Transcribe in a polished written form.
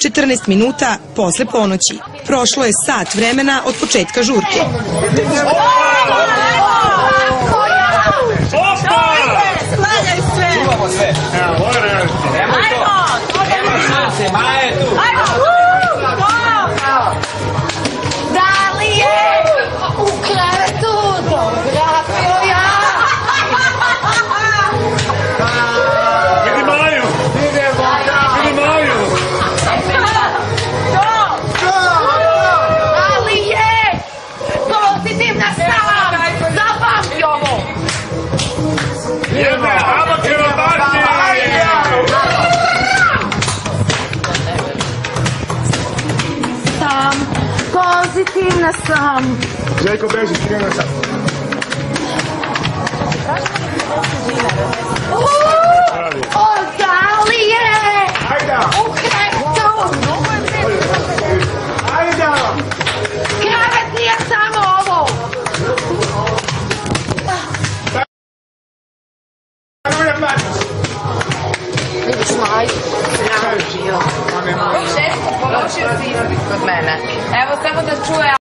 14 minuta posle ponoći. Prošlo je sat vremena od početka žurke. Da li je u krevetu fotografio ja? Vidi Maju! Vidi Maju! Da li je pozitivna sam? Zapamti ovo! Jebe, abakeva bati! Sam, pozitivna sam. Željko beži, skrivena sam. Da li je u krevetu? Krevet nije samo ovo. Vidiš Maju? Položio si ispit kod mene. Evo samo da čuje.